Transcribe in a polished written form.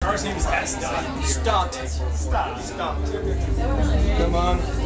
car's name is S. Dot. Stop. Stop. Come on.